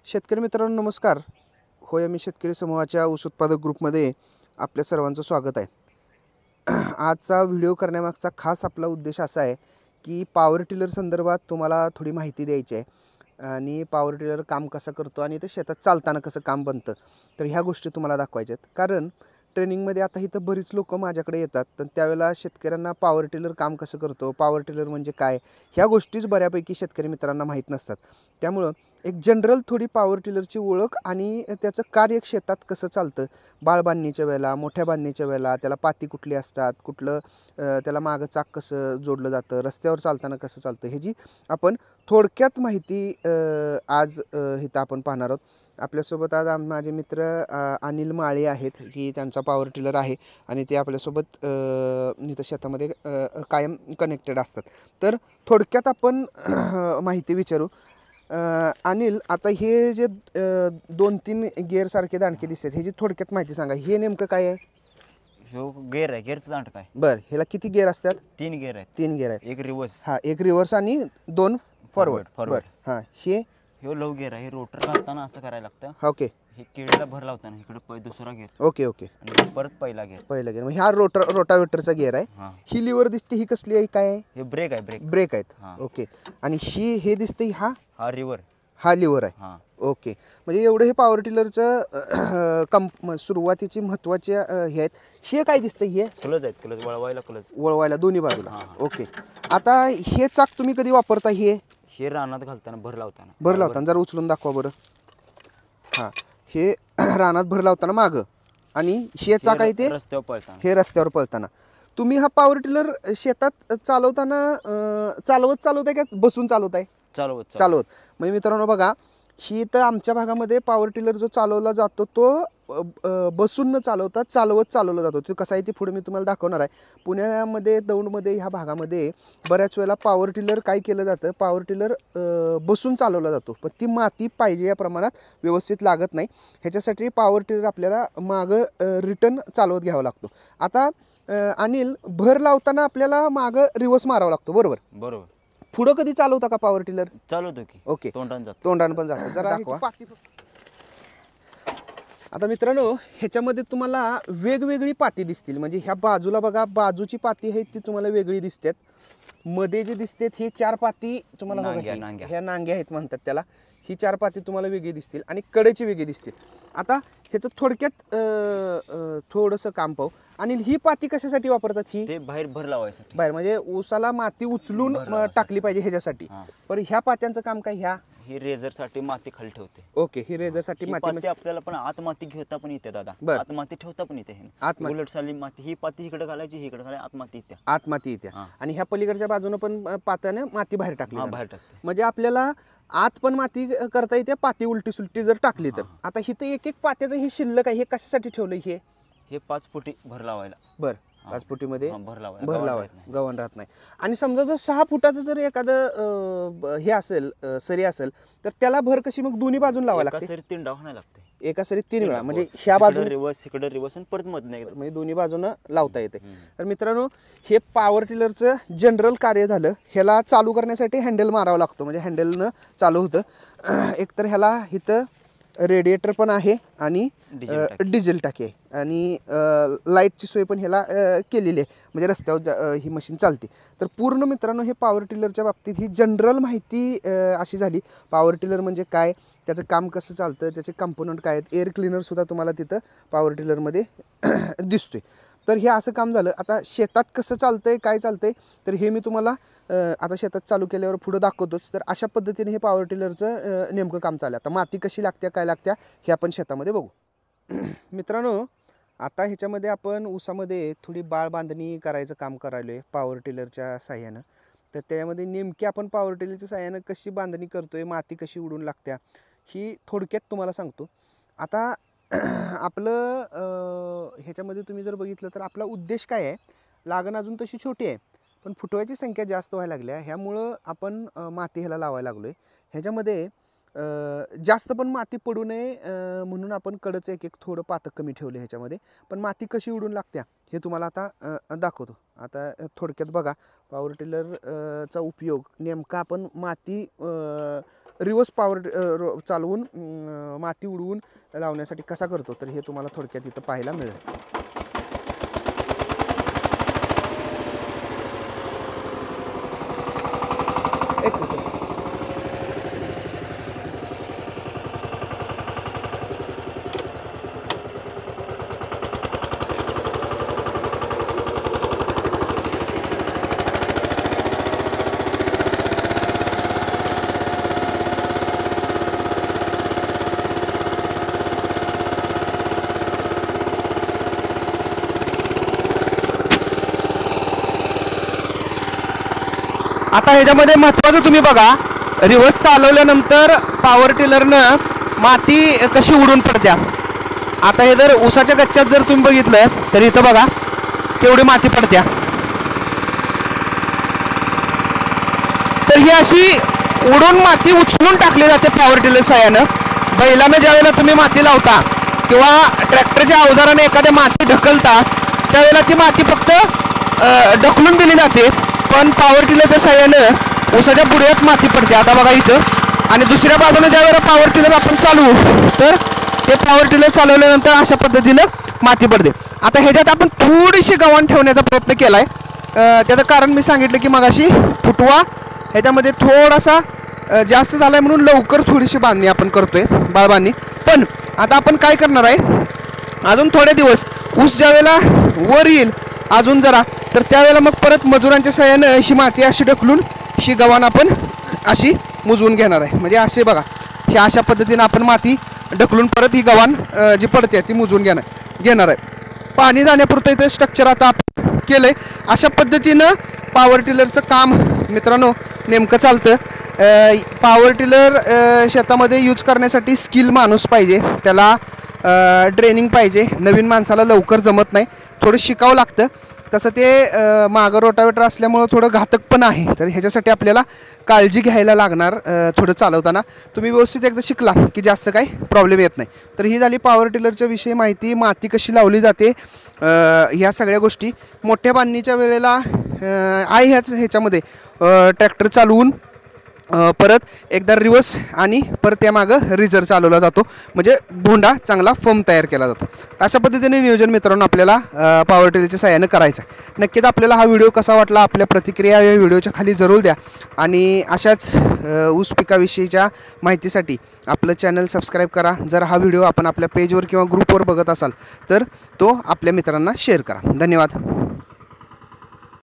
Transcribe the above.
शेतकरी मित्रांनो नमस्कार. होय, मी शेतकरी समूहाच्या ऊस उत्पादक ग्रुपमध्ये आपल्या सर्वांचं स्वागत आहे. आजचा व्हिडिओ करण्यामागचा खास आपला उद्देश असा आहे की पॉवर टिलर संदर्भात तुम्हाला थोडी माहिती द्यायची आहे आणि पॉवर टिलर काम कसं करतो आणि ते शेतात चालताना कसं काम बनतं, तर ह्या गोष्टी तुम्हाला दाखवायच्या आहेत. कारण ट्रेनिंगमध्ये आता इथं बरीच लोक माझ्याकडे येतात, तर त्यावेळेला शेतकऱ्यांना पॉवर टिलर काम कसं करतो, पॉवर टिलर म्हणजे काय, ह्या गोष्टीच बऱ्यापैकी शेतकरी मित्रांना माहीत नसतात. त्यामुळं एक जनरल थोडी पॉवर टिलरची ओळख आणि त्याचं कार्य शेतात कसं चालतं, बाळ बांधणीच्या वेळेला, मोठ्या बांधणीच्या वेळेला, त्याला पाती कुठली असतात, कुठलं त्याला मागं चाक कसं जोडलं जातं, रस्त्यावर चालताना कसं चालतं, ह्याची आपण थोडक्यात माहिती आज इथं आपण पाहणार आहोत. आपल्यासोबत आज माझे मित्र अनिल माळे आहेत, की त्यांचा पॉवर टिलर आहे आणि ते आपल्यासोबत इथं शेतामध्ये कायम कनेक्टेड असतात. तर थोडक्यात आपण माहिती विचारू. अनिल, आता हे जे 2-3 गिअरसारखे दांडके दिसतात, ह्याची थोडक्यात माहिती सांगा. हे नेमकं काय आहे? ह्यो गेअर आहे, गेअरचं दांड काय. बरं, ह्याला किती गिअर असतात? 3 गेअर आहेत. 3 गिअर आहेत. एक रिवर्स. हां, एक रिव्हर्स आणि 2 फॉरवर्ड. फॉरवर्ड. बरं, हां, हे ह्यो लव गेअर आहे. हे रोटर घालताना असं करायला लागतं. ओके हे केळीला भर लावताना इकडे दुसरा गेअर ओके ओके आणि परत पहिला गेअर. पहिला गिअर. मग ह्या रोटावेटरचा गिअर आहे. हां, ही लिव्हर दिसते, ही कसली आहे, काय आहे? हे ब्रेक आहे. ब्रेक. ब्रेक आहेत. हां. ओके. आणि हे दिसते, हा रिवर. हा लिव्हर आहे. हां, ओके. म्हणजे एवढं हे पॉवर टिलरचं सुरुवातीची महत्त्वाचे हे आहेत. हे काय दिसतं? हे क्लच आहेत. Clutch वळवायला clutch. वळवायला दोन्ही बाजूला. हां. ओके. आता हे चाक तुम्ही कधी वापरता? हे रानात घालताना भर लावताना. भर लावताना जरा उचलून दाखवा बरं. हां, हे रानात भर लावताना मागं आणि हे चाक आहे ते रस्त्यावर पळताना. हे रस्त्यावर पळताना. तुम्ही हा पॉवर टिलर शेतात चालवताना चालवताय का बसून चालवताय? चालवत. म्हणजे मित्रांनो बघा, ही तर आमच्या भागामध्ये पॉवर टिलर जो चालवला जातो तो बसून न चालवता चालवला जातो. तो कसा आहे ते पुढे मी तुम्हाला दाखवणार आहे. पुण्यामध्ये, दौंडमध्ये, ह्या भागामध्ये बऱ्याच वेळेला पॉवर टिलर काय केलं जातं, पॉवर टिलर बसून चालवला जातो, पण ती माती पाहिजे या प्रमाणात व्यवस्थित लागत नाही. ह्याच्यासाठी पॉवर टिलर आपल्याला मागं रिटर्न चालवत घ्यावा लागतो. आता अनिल, भर लावताना आपल्याला मागं रिवर्स मारावा लागतो, बरोबर? बरोबर. पुढं कधी चालवता का पॉवर टिलर? चालवतो की. ओके. तोंडाने जातो. तोंडानं पण जातं. जरा दाखवा. आता मित्रांनो, ह्याच्यामध्ये तुम्हाला वेगवेगळी पाती दिसतील. म्हणजे ह्या बाजूला बघा, बाजूची पाती आहे ती तुम्हाला वेगळी दिसतात. मध्ये जे दिसतात ही 4 पाती तुम्हाला बघा, नांग्या. ह्या नांग्या आहेत म्हणतात त्याला. ही 4 पाती तुम्हाला वेगळी दिसतील आणि कडेची वेगळी दिसतील. आता ह्याचं थोडक्यात थोडंसं काम पाहू. आणि ही पाती कशासाठी वापरतात? ही ते बाहेर भर लावायसाठी. बाहेर म्हणजे ऊसाला माती उचलून टाकली पाहिजे ह्याच्यासाठी. हां. पण ह्या पात्यांचं काम काय? ही रेझरसाठी माती खाली ठेवते. ओके. ही रेझरसाठी ही माती पाती आपल्याला पण आत माती घेता पण येते दादा. बरं. आत माती ठेवता पण येते. आत माती. उलट साली माती, ही पाती इकडे घालायची, ही इकडे घालायची, आत माती येते. आत माती येते. हां. आणि ह्या पलीकडच्या बाजूने पण पात्याने माती बाहेर टाकली हा, जाणार. बाहेर टाकते. म्हणजे आपल्याला आत पण माती करता येते, पाती उलटी सुलटी जर टाकली तर. आता इथं एक पात्याचं ही शिल्लक आहे, हे कशासाठी ठेवलं? हे 5 फुटी भर लावायला. बरं, 5 फुटीमध्ये भर लावायला. भर गव्हाण लावा, राहत नाही. गव्हाण राहत नाही. आणि समजा जर 6 फुटाचं जर एखादं हे असेल, सरी असेल, तर त्याला भर कशी मग दोन्ही बाजून लावायला एका लागते? सरी 3 डाव नाही लागते. एका सरीत 3 वेळा. म्हणजे ह्या बाजूने रिवर्स, इकडे रिवर्स आणि परत मधनं एकदा. म्हणजे दोन्ही बाजूनं लावता येते. तर मित्रांनो, हे पॉवर टिलरचं जनरल कार्य झालं. ह्याला चालू करण्यासाठी हँडल मारावं लागतो, म्हणजे हँडलनं चालू होतं. एकतर ह्याला इथं रेडिएटर पण आहे आणि डिझेल टाकी आहे आणि लाईटची सोय पण ह्याला केलेली आहे, म्हणजे रस्त्यावर ही मशीन चालते. तर पूर्ण मित्रांनो, हे पॉवर टिलरच्या बाबतीत ही जनरल माहिती अशी झाली. पॉवर टिलर म्हणजे काय, त्याचं काम कसं चालतं, त्याचे कंपोनंट काय आहेत. एअर क्लीनरसुद्धा तुम्हाला तिथं पॉवर टिलरमध्ये दिसतोय. तर हे असं काम झालं. आता शेतात कसं चालतंय, काय चालतंय, तर हे मी तुम्हाला आता शेतात चालू केल्यावर पुढं दाखवतोच. तर अशा पद्धतीने हे पॉवर टिलरचं नेमकं काम चाललं. आता माती कशी लागत्या, काय लागत्या, हे आपण शेतामध्ये बघू. मित्रांनो, आता ह्याच्यामध्ये आपण ऊसामध्ये थोडी बाळ बांधणी करायचं काम करायलो आहे पॉवर टिलरच्या साह्यानं. तर त्यामध्ये नेमकी आपण पॉवर टिलरच्या साह्यानं कशी बांधणी करतोय, माती कशी उडून लागत्या, ही थोडक्यात तुम्हाला सांगतो. आता आपलं ह्याच्यामध्ये तुम्ही जर बघितलं तर आपला उद्देश काय आहे, लागण अजून तशी छोटी आहे पण फुटवायची संख्या जास्त व्हायला लागल्या. ह्यामुळं आपण माती ह्याला लावायला लागलो आहे. ह्याच्यामध्ये जास्त पण माती पडू नये म्हणून आपण कडचं एक थोडं पातळ कमी ठेवलं ह्याच्यामध्ये. पण माती कशी उडून लागत्या हे तुम्हाला आता दाखवतो. आता थोडक्यात बघा, पॉवर टिलर चा उपयोग नेमका आपण माती रिवर्स पॉवर चालवून माती उडवून लावण्यासाठी कसा करतो तर हे तुम्हाला थोडक्यात इथं पाहायला मिळेल. एक मिनिट. आता ह्याच्यामध्ये महत्त्वाचं तुम्ही बघा, रिवर्स चालवल्यानंतर पॉवर टिलरनं माती कशी उडून पडत्या. आता हे जर ऊसाच्या गच्च्यात जर तुम्ही बघितलं तर इथं बघा केवढी माती पडत्या. तर ही अशी उडून माती उचलून टाकली जाते पॉवर टिलर साह्यानं. बैलानं ज्यावेळेला तुम्ही माती लावता किंवा ट्रॅक्टरच्या अवजाराने एखाद्या माती ढकलता त्यावेळेला ती माती फक्त ढकलून दिली जाते, पण पॉवर टिलरच्या साह्यानं ऊसाच्या बुड्यात माती पडते. आता बघा इथं. आणि दुसऱ्या बाजूने ज्यावेळेला पॉवर टिलर आपण चालवू तर ते पॉवर टिलर चालवल्यानंतर अशा पद्धतीनं माती पडते. आता ह्याच्यात आपण थोडीशी गव्हाण ठेवण्याचा प्रयत्न केला आहे. त्याचं कारण मी सांगितलं की मगाशी फुटवा ह्याच्यामध्ये थोडासा जास्त झाला आहे म्हणून लवकर थोडीशी बांधणी आपण करतोय, बाळबांधणी. पण आता आपण काय करणार आहे, अजून थोडे दिवस ऊस ज्यावेळेला वर येईल अजून जरा, तर त्यावेळेला मग परत मजुरांच्या सहाय्यानं ही माती अशी ढकलून ही गव्हाण आपण अशी मुजवून घेणार आहे. म्हणजे असे बघा, ही अशा पद्धतीनं आपण माती ढकलून परत ही गव्हाण जी पडते ती मुजवून घेणार आहे. पाणी जाण्यापुरतं इथं स्ट्रक्चर आता आपण केलं आहे. अशा पद्धतीनं पॉवर टिलरचं काम मित्रांनो नेमकं चालतं. पॉवर टिलर शेतामध्ये यूज करण्यासाठी स्किल माणूस पाहिजे, त्याला ट्रेनिंग पाहिजे. नवीन माणसाला लवकर जमत नाही, थोडं शिकावं लागतं. तसं ते मागं रोटावेटर असल्यामुळं थोडं घातक पण आहे. तर ह्याच्यासाठी आपल्याला काळजी घ्यायला लागणार. थोडं चालवताना तुम्ही व्यवस्थित एकदा शिकला की जास्त काही प्रॉब्लेम येत नाही. तर ही झाली पॉवर टिलरच्या विषयी माहिती, माती कशी लावली जाते, ह्या सगळ्या गोष्टी. मोठ्या बांधणीच्या वेळेला ह्याच्यामध्ये ट्रॅक्टर चालवून परत एकदा रिवर्स आणि परत त्यामागं रिझर्व चालवला जातो, म्हणजे भोंडा चांगला फर्म तयार केला जातो. अशा पद्धतीने नियोजन मित्रांनो आपल्याला पॉवर टिलरच्या साहाय्यानं करायचं आहे. नक्कीच आपल्याला हा व्हिडिओ कसा वाटला, आपल्या प्रतिक्रिया या व्हिडिओच्या खाली जरूर द्या. आणि अशाच ऊस पिकाविषयीच्या माहितीसाठी आपलं चॅनल सबस्क्राईब करा. जर हा व्हिडिओ आपण आपल्या पेजवर किंवा ग्रुपवर बघत असाल तर तो आपल्या मित्रांना शेअर करा. धन्यवाद.